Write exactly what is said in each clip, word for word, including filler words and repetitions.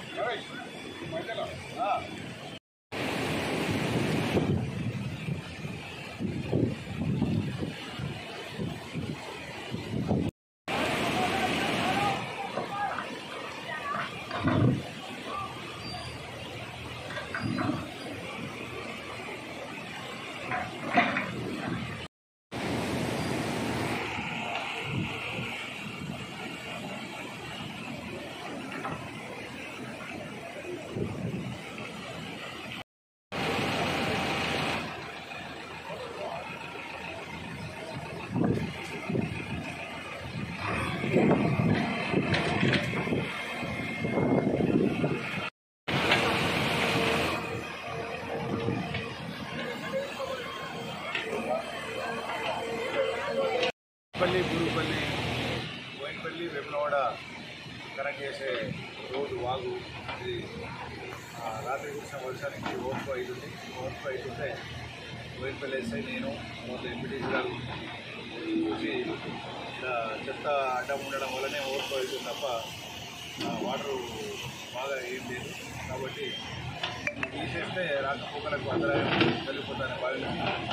పల్లి గురుపల్లి బోయినపల్లి వెమ్లవాడ కనెక్ట్ చేసే రోడ్డు వాగు ఇది రాత్రి కురిసిన వర్షానికి ఓవర్ఫ్లో అవుతుంది. ఓవర్ఫ్లో అవుతుంటే బోయినపల్లి ఎస్ఐ నేను మొదలు ఎంపీటీసీ గారు చూసి ఇలా చెత్త అడ్డం ఉండడం వల్లనే ఓవర్ఫ్లో అవుతుంది తప్ప వాటరు బాగా ఏం లేదు. కాబట్టి తీసేస్తే రాకపోకలకు అంతరాయం కలిగిపోతారనే భావించి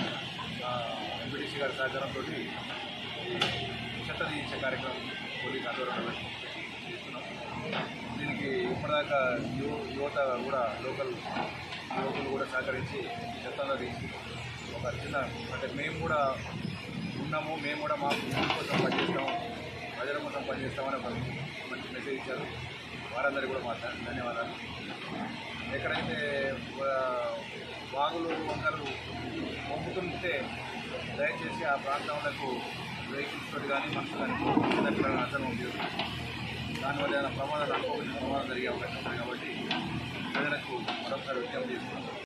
ఎంపీటీసీ గారి సహకారంతో చెత్త తీయించే కార్యక్రమం పోలీస్ ఆధ్వర్యంలో చేస్తున్నాం. దీనికి ఇప్పటిదాకా యువ యువత కూడా లోకల్ యువకులు కూడా సహకరించి చెత్తలో తీసి ఒక చిన్న అంటే మేము కూడా ఉన్నాము, మేము కూడా మా ఊరి కోసం పనిచేస్తాము, ప్రజల కోసం పనిచేస్తామని ఒక మంచి మెసేజ్ ఇచ్చారు. వారందరికీ కూడా మా ధన్యవాదాలు. ఎక్కడైతే వాగులు వంకలు పంపుతుంటే దయచేసి ఆ ప్రాంతాలకు వెహికల్స్ తోటి కానీ మనుషులు కానీ అర్థం ఉంటుంది. దానివల్ల ఏదైనా ప్రమాదాలు అనుకోకుండా ప్రమాదం జరిగే అవకాశం ఉంది. కాబట్టి ప్రజలకు మరొకసారి విజ్ఞప్తి చేస్తున్నాం.